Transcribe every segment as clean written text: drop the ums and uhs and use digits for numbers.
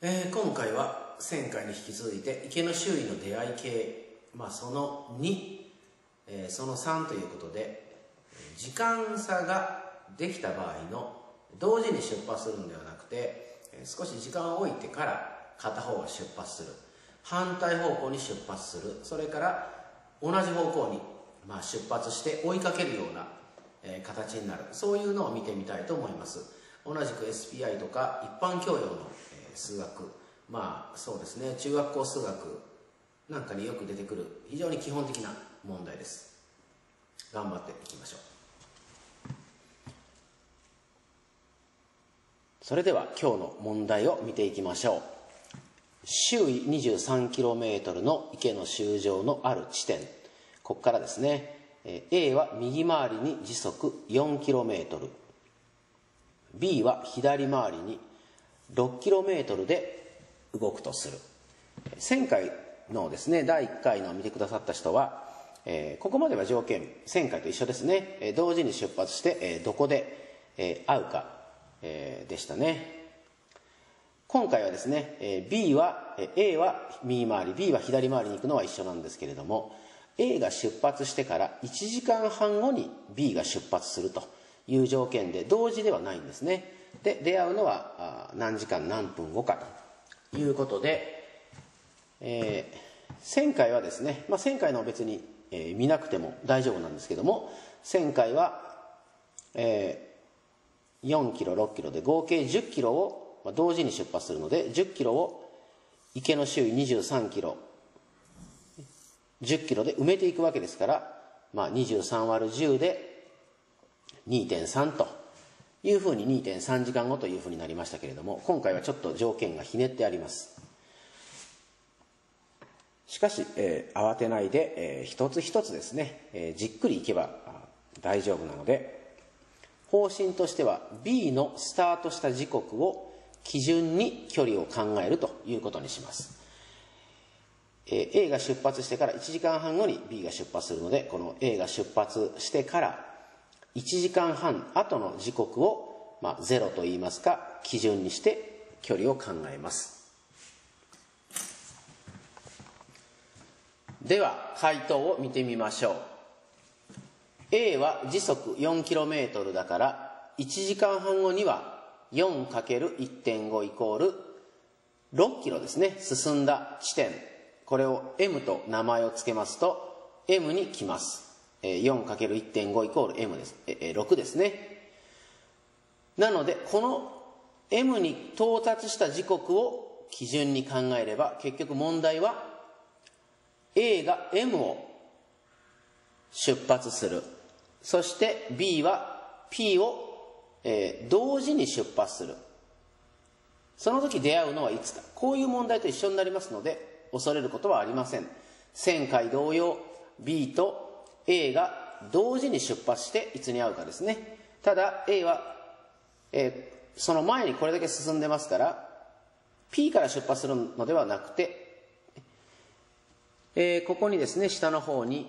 今回は前回に引き続いて池の周囲の出会い系、その2、その3ということで、時間差ができた場合の同時に出発するのではなくて、少し時間を置いてから片方が出発する、反対方向に出発する、それから同じ方向に出発して追いかけるような形になる、そういうのを見てみたいと思います。同じく SPI とか一般教養の数学、そうですね、中学校数学なんかによく出てくる非常に基本的な問題です。頑張っていきましょう。それでは今日の問題を見ていきましょう。周囲 23km の池の周上のある地点、ここからですね、A は右回りに時速 4km、 B は左回りに 6km で動くとする。前回のですね、第1回のを見てくださった人は、ここまでは条件前回と一緒ですね。同時に出発してどこで会うかでしたね。今回はですね、A は右回り、B は左回りに行くのは一緒なんですけれども、A が出発してから1時間半後に B が出発するという条件で同時ではないんですね。で、出会うのは何時間何分後かということで、前回はですね、前回のは別に見なくても大丈夫なんですけども、前回は4キロ6キロで合計10キロを同時に出発するので、10キロを池の周囲23キロ10キロで埋めていくわけですから、23割る10で 2.3 というふうに 2.3 時間後というふうになりましたけれども、今回はちょっと条件がひねってあります。しかし、慌てないで、一つ一つですね、じっくりいけば大丈夫なので、方針としては B のスタートした時刻を基準に距離を考えるということにします。A が出発してから1時間半後に B が出発するので、この A が出発してから1時間半後の時刻を、0といいますか基準にして距離を考えます。では回答を見てみましょう。 A は時速 4km だから1時間半後には 4×1.5 イコール6キロですね、進んだ地点、これを M と名前を付けますと M に来ます。 4×1.5 イコール M です。6ですね。なのでこの M に到達した時刻を基準に考えれば、結局問題は A が M を出発する、そして B は P を、同時に出発する、その時出会うのはいつか、こういう問題と一緒になりますので恐れることはありません。前回同様 B と A が同時に出発していつに会うかですね。ただ A は、その前にこれだけ進んでますから P から出発するのではなくて、ここにですね、下の方に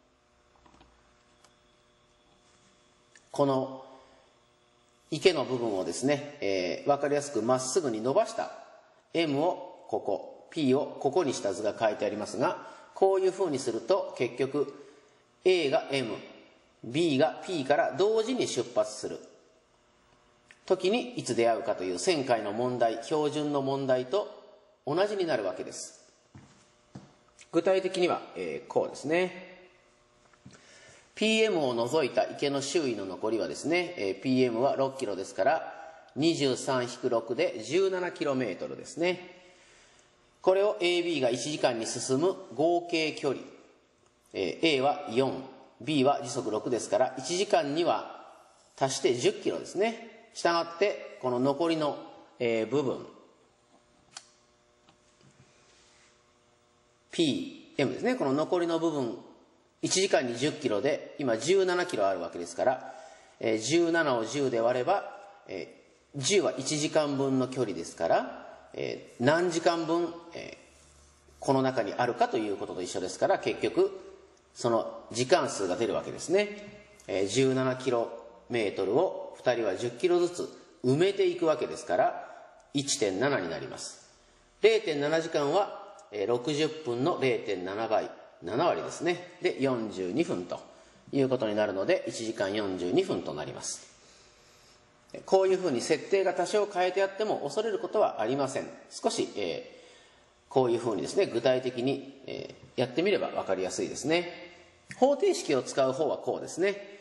この池の部分をですね、分かりやすくまっすぐに伸ばした M をここ、P をここにした図が書いてありますが、こういうふうにすると結局 A が M、B が P から同時に出発する時にいつ出会うかという前回の問題、標準の問題と同じになるわけです。具体的には、こうですね。PM を除いた池の周囲の残りはですね、PM は6キロですから 23-6 で 17km ですね。これを AB が1時間に進む合計距離、A は 4、B は時速6ですから1時間には足して10キロですね。したがってこの残りの、部分PM ですね、この残りの部分1時間に10キロで今17キロあるわけですから、17を10で割れば、10は1時間分の距離ですから、何時間分、この中にあるかということと一緒ですから、結局その時間数が出るわけですね。17km を2人は10キロずつ埋めていくわけですから 1.7 になります。 0.7 時間は60分の 0.7 倍、7割ですね。で、42分ということになるので、1時間42分となります。こういうふうに設定が多少変えてあっても恐れることはありません。少し、こういうふうにですね、具体的に、やってみれば分かりやすいですね。方程式を使う方はこうですね。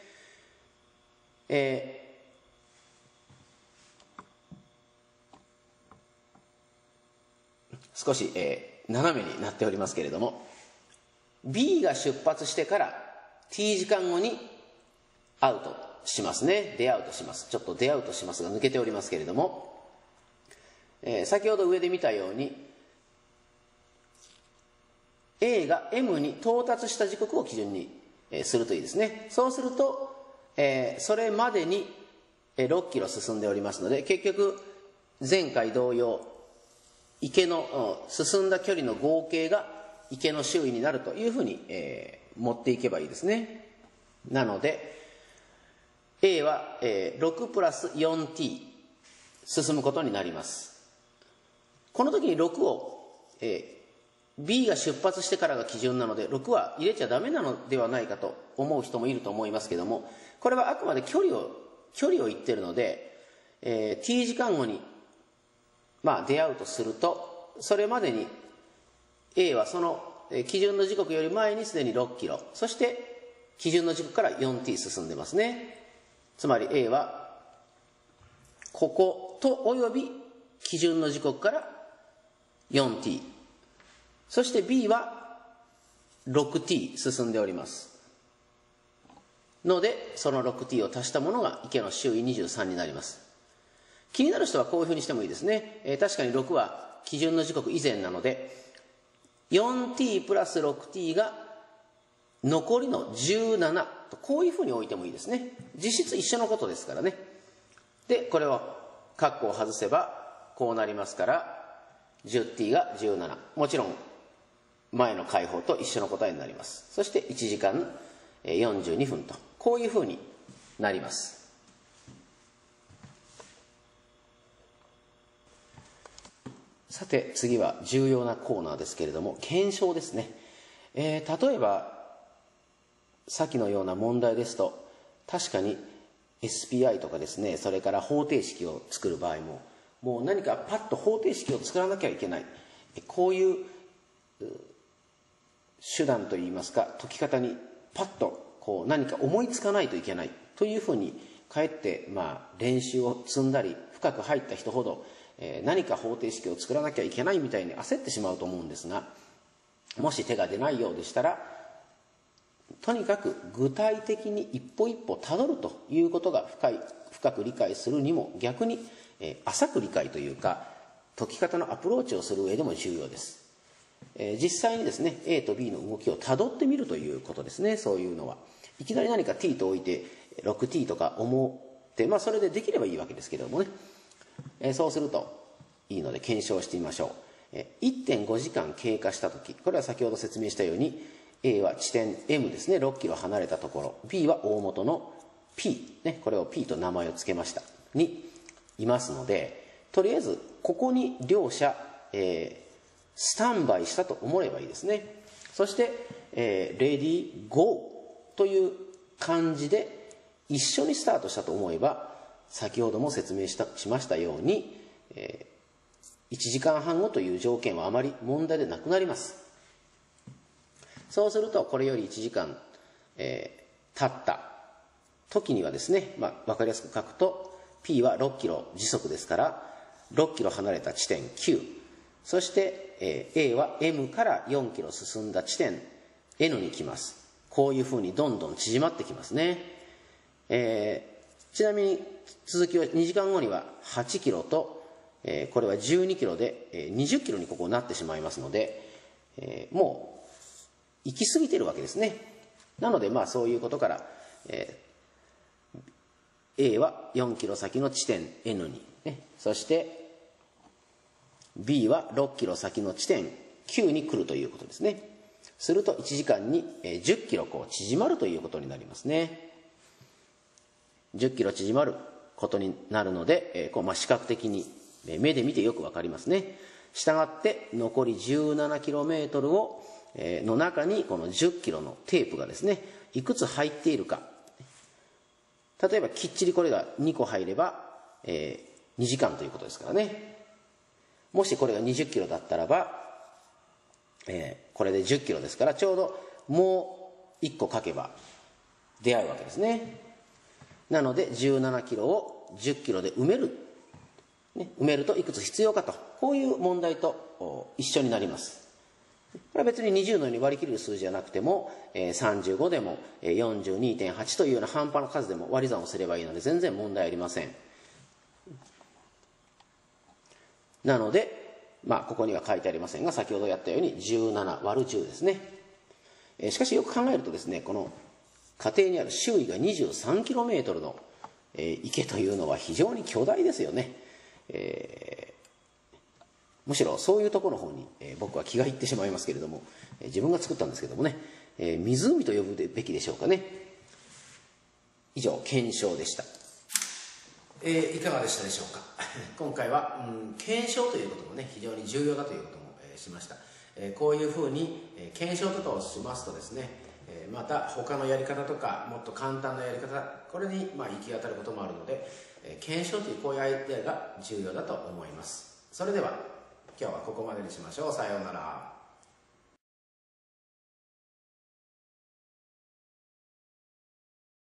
少し、斜めになっておりますけれども、B が出発してから t 時間後にアウトしますね。出アウトします。ちょっと出アウトしますが抜けておりますけれども、先ほど上で見たように A が M に到達した時刻を基準にするといいですね。そうすると、それまでに6キロ進んでおりますので、結局前回同様池の進んだ距離の合計が池の周囲になるというふうに、持っていけばいいですね。なので A は、6プラス 4t 進むことになります。この時に6を、B が出発してからが基準なので6は入れちゃダメなのではないかと思う人もいると思いますけども、これはあくまで距離を言ってるので、t 時間後に出会うとすると、それまでに A はその基準の時刻より前にすでに6キロ、そして基準の時刻から 4t 進んでますね。つまり A はこことおよび基準の時刻から 4t、 そして B は 6t 進んでおりますので、その 6t を足したものが池の周囲23になります。気になる人はこういうふうにしてもいいですね。確かに6は基準の時刻以前なので 4t プラス 6t が残りの17と、こういうふうに置いてもいいですね。実質一緒のことですからね。でこれを括弧を外せばこうなりますから 10t が17、もちろん前の解法と一緒の答えになります。そして1時間42分と、こういうふうになります。さて次は重要なコーナーですけれども、検証ですね。例えばさっきのような問題ですと、確かに SPI とかですね、それから方程式を作る場合も、もう何かパッと方程式を作らなきゃいけない、こういう手段といいますか解き方にパッとこう何か思いつかないといけないというふうに、かえって練習を積んだり深く入った人ほど何か方程式を作らなきゃいけないみたいに焦ってしまうと思うんですが、もし手が出ないようでしたら、とにかく具体的に一歩一歩たどるということが深く理解するにも、逆に浅く理解というか解き方のアプローチをする上でも重要です。実際にですね A と B の動きをたどってみるということですね。そういうのはいきなり何か t と置いて 6t とか思って、それでできればいいわけですけれどもね、そうするといいので検証してみましょう。1.5 時間経過した時、これは先ほど説明したように A は地点 M ですね、6キロ離れたところ、 B は大元の P、これを P と名前を付けましたにいますので、とりあえずここに両者、スタンバイしたと思えばいいですね。そして、レディーゴーという感じで一緒にスタートしたと思えば、先ほども説明しましたように、1時間半後という条件はあまり問題でなくなります。そうするとこれより1時間、経った時にはですね、分かりやすく書くと P は6キロ時速ですから6キロ離れた地点9、そして、A は M から4キロ進んだ地点 N に来ます。こういうふうにどんどん縮まってきますね。ちなみに続きは2時間後には8キロと、これは12キロで20キロにここなってしまいますので、もう行き過ぎてるわけですね。なのでそういうことから、A は4キロ先の地点 N に、そして B は6キロ先の地点 Q に来るということですね。すると1時間に10キロ縮まるということになりますね。10キロ縮まることになるので、視覚的に目で見てよくわかりますね。 したがって残り 17km を、の中にこの 10km のテープがですねいくつ入っているか。例えばきっちりこれが2個入れば、2時間ということですからね。もしこれが 20km だったらば、これで 10km ですから、ちょうどもう1個書けば出会うわけですね。なので 17km を 10km で埋める、埋めるといくつ必要かと、こういう問題と一緒になります。これは別に20のように割り切れる数字じゃなくても、35でも 42.8 というような半端な数でも割り算をすればいいので全然問題ありません。なので、ここには書いてありませんが、先ほどやったように17割る10ですね。しかしよく考えるとですね、この家庭にある周囲が 23km の池というのは非常に巨大ですよね。むしろそういうところの方に僕は気がいってしまいますけれども、自分が作ったんですけどもね、湖と呼ぶべきでしょうかね。以上、検証でした。いかがでしたでしょうか。今回は、検証ということもね非常に重要だということも、しました。こういうふうに、検証とかをしますとですね、また他のやり方とかもっと簡単なやり方、これに行き当たることもあるので、検証というこういうアイデアが重要だと思います。それでは今日はここまでにしましょう。さようなら。